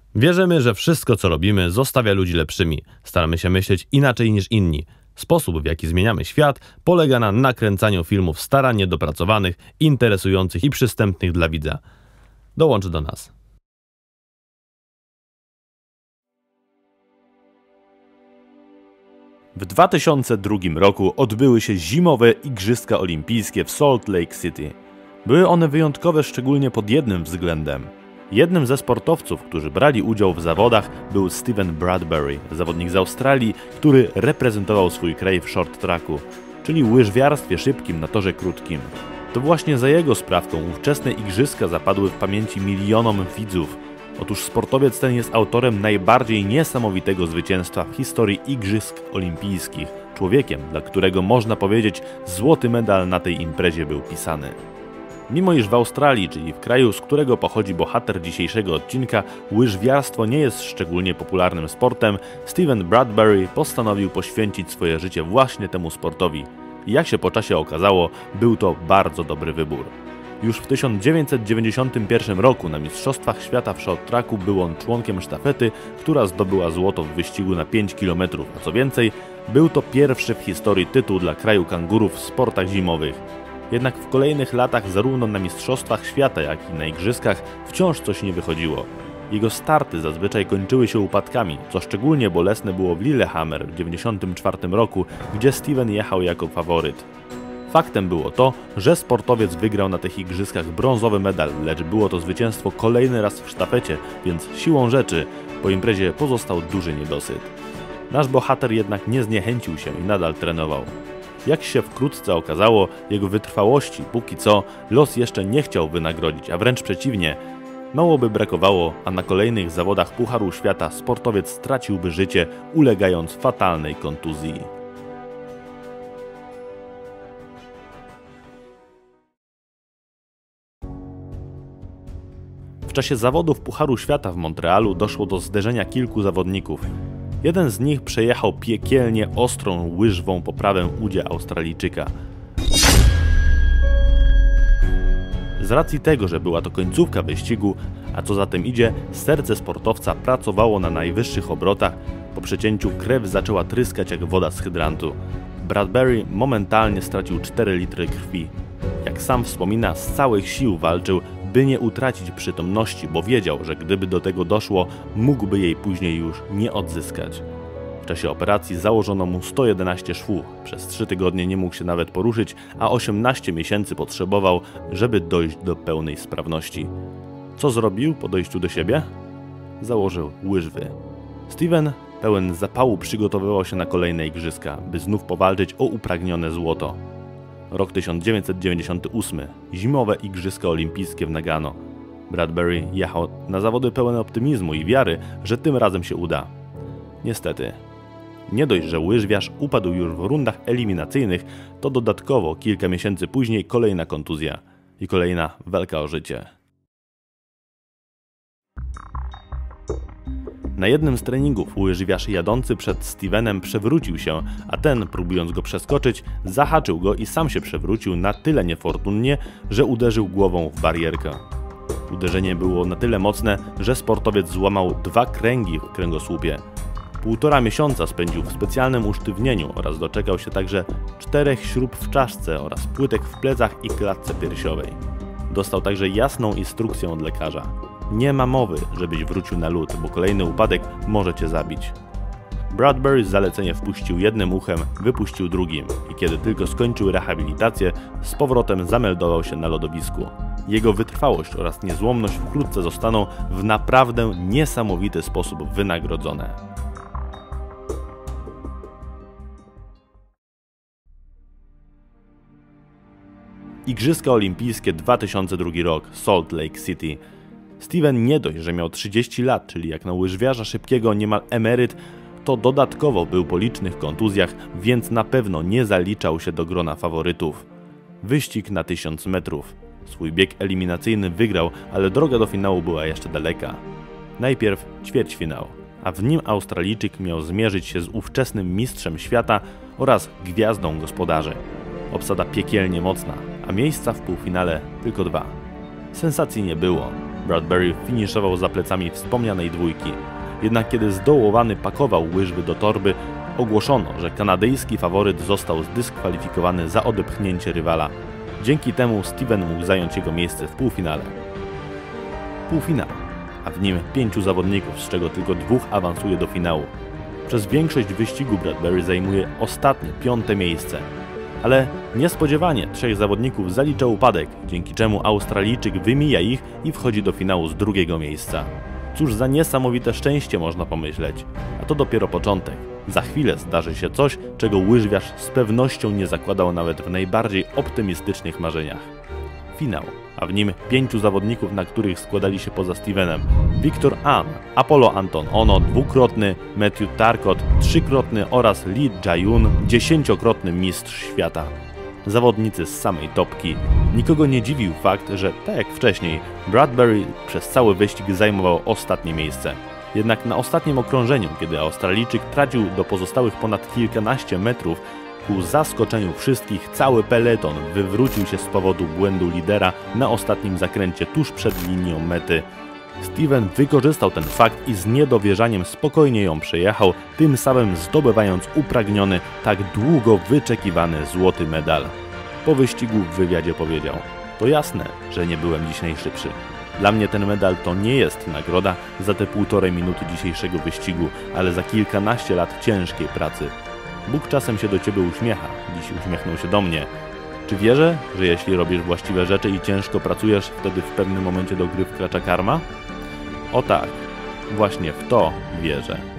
Wierzymy, że wszystko co robimy zostawia ludzi lepszymi. Staramy się myśleć inaczej niż inni. Sposób, w jaki zmieniamy świat, polega na nakręcaniu filmów starannie dopracowanych, interesujących i przystępnych dla widza. Dołącz do nas. W 2002 roku odbyły się zimowe Igrzyska Olimpijskie w Salt Lake City. Były one wyjątkowe szczególnie pod jednym względem. Jednym ze sportowców, którzy brali udział w zawodach, był Steven Bradbury, zawodnik z Australii, który reprezentował swój kraj w short tracku, czyli łyżwiarstwie szybkim na torze krótkim. To właśnie za jego sprawką ówczesne igrzyska zapadły w pamięci milionom widzów. Otóż sportowiec ten jest autorem najbardziej niesamowitego zwycięstwa w historii Igrzysk Olimpijskich, człowiekiem, dla którego można powiedzieć złoty medal na tej imprezie był pisany. Mimo iż w Australii, czyli w kraju, z którego pochodzi bohater dzisiejszego odcinka, łyżwiarstwo nie jest szczególnie popularnym sportem, Steven Bradbury postanowił poświęcić swoje życie właśnie temu sportowi. I jak się po czasie okazało, był to bardzo dobry wybór. Już w 1991 roku na Mistrzostwach Świata w short tracku był on członkiem sztafety, która zdobyła złoto w wyścigu na 5 km, a co więcej, był to pierwszy w historii tytuł dla kraju kangurów w sportach zimowych. Jednak w kolejnych latach zarówno na Mistrzostwach Świata, jak i na Igrzyskach wciąż coś nie wychodziło. Jego starty zazwyczaj kończyły się upadkami, co szczególnie bolesne było w Lillehammer w 1994 roku, gdzie Steven jechał jako faworyt. Faktem było to, że sportowiec wygrał na tych igrzyskach brązowy medal, lecz było to zwycięstwo kolejny raz w sztafecie, więc siłą rzeczy po imprezie pozostał duży niedosyt. Nasz bohater jednak nie zniechęcił się i nadal trenował. Jak się wkrótce okazało, jego wytrwałości póki co los jeszcze nie chciał wynagrodzić, a wręcz przeciwnie. Mało by brakowało, a na kolejnych zawodach Pucharu Świata sportowiec straciłby życie, ulegając fatalnej kontuzji. W czasie zawodów Pucharu Świata w Montrealu doszło do zderzenia kilku zawodników. Jeden z nich przejechał piekielnie ostrą łyżwą poprawę udzie Australijczyka. Z racji tego, że była to końcówka wyścigu, a co za tym idzie, serce sportowca pracowało na najwyższych obrotach, po przecięciu krew zaczęła tryskać jak woda z hydrantu. Bradbury momentalnie stracił 4 litry krwi. Jak sam wspomina, z całych sił walczył, by nie utracić przytomności, bo wiedział, że gdyby do tego doszło, mógłby jej później już nie odzyskać. W czasie operacji założono mu 111 szwów, przez 3 tygodnie nie mógł się nawet poruszyć, a 18 miesięcy potrzebował, żeby dojść do pełnej sprawności. Co zrobił po dojściu do siebie? Założył łyżwy. Steven, pełen zapału, przygotowywał się na kolejne igrzyska, by znów powalczyć o upragnione złoto. Rok 1998. Zimowe Igrzyska Olimpijskie w Nagano. Bradbury jechał na zawody pełen optymizmu i wiary, że tym razem się uda. Niestety. Nie dość, że łyżwiarz upadł już w rundach eliminacyjnych, to dodatkowo kilka miesięcy później kolejna kontuzja i kolejna walka o życie. Na jednym z treningów łyżwiarz jadący przed Stevenem przewrócił się, a ten, próbując go przeskoczyć, zahaczył go i sam się przewrócił na tyle niefortunnie, że uderzył głową w barierkę. Uderzenie było na tyle mocne, że sportowiec złamał 2 kręgi w kręgosłupie. 1,5 miesiąca spędził w specjalnym usztywnieniu oraz doczekał się także 4 śrub w czaszce oraz płytek w plecach i klatce piersiowej. Dostał także jasną instrukcję od lekarza. Nie ma mowy, żebyś wrócił na lód, bo kolejny upadek może cię zabić. Bradbury zalecenie wpuścił jednym uchem, wypuścił drugim i kiedy tylko skończył rehabilitację, z powrotem zameldował się na lodowisku. Jego wytrwałość oraz niezłomność wkrótce zostaną w naprawdę niesamowity sposób wynagrodzone. Igrzyska Olimpijskie 2002 rok, Salt Lake City. Steven nie dość, że miał 30 lat, czyli jak na łyżwiarza szybkiego niemal emeryt, to dodatkowo był po licznych kontuzjach, więc na pewno nie zaliczał się do grona faworytów. Wyścig na 1000 metrów. Swój bieg eliminacyjny wygrał, ale droga do finału była jeszcze daleka. Najpierw ćwierćfinał, a w nim Australijczyk miał zmierzyć się z ówczesnym mistrzem świata oraz gwiazdą gospodarzy. Obsada piekielnie mocna, a miejsca w półfinale tylko 2. Sensacji nie było. Bradbury finiszował za plecami wspomnianej dwójki. Jednak kiedy zdołowany pakował łyżwy do torby, ogłoszono, że kanadyjski faworyt został zdyskwalifikowany za odepchnięcie rywala. Dzięki temu Steven mógł zająć jego miejsce w półfinale. Półfinał, a w nim 5 zawodników, z czego tylko 2 awansuje do finału. Przez większość wyścigu Bradbury zajmuje ostatnie, 5. miejsce. Ale niespodziewanie 3 zawodników zalicza upadek, dzięki czemu Australijczyk wymija ich i wchodzi do finału z 2. miejsca. Cóż za niesamowite szczęście, można pomyśleć. A to dopiero początek. Za chwilę zdarzy się coś, czego łyżwiarz z pewnością nie zakładał nawet w najbardziej optymistycznych marzeniach. Finał, a w nim 5 zawodników, na których składali się poza Stevenem: Victor An, Apollo Anton Ono, 2-krotny Matthew Tarcott, 3-krotny oraz Lee Jae-yoon, 10-krotny mistrz świata. Zawodnicy z samej topki. Nikogo nie dziwił fakt, że tak jak wcześniej, Bradbury przez cały wyścig zajmował ostatnie miejsce. Jednak na ostatnim okrążeniu, kiedy Australijczyk tracił do pozostałych ponad kilkanaście metrów, ku zaskoczeniu wszystkich cały peleton wywrócił się z powodu błędu lidera na ostatnim zakręcie tuż przed linią mety. Steven wykorzystał ten fakt i z niedowierzaniem spokojnie ją przejechał, tym samym zdobywając upragniony, tak długo wyczekiwany złoty medal. Po wyścigu w wywiadzie powiedział: to jasne, że nie byłem dziś najszybszy. Dla mnie ten medal to nie jest nagroda za te 1,5 minuty dzisiejszego wyścigu, ale za kilkanaście lat ciężkiej pracy. Bóg czasem się do ciebie uśmiecha, dziś uśmiechnął się do mnie. Czy wierzę, że jeśli robisz właściwe rzeczy i ciężko pracujesz, wtedy w pewnym momencie do gry wkracza karma? O tak, właśnie w to wierzę.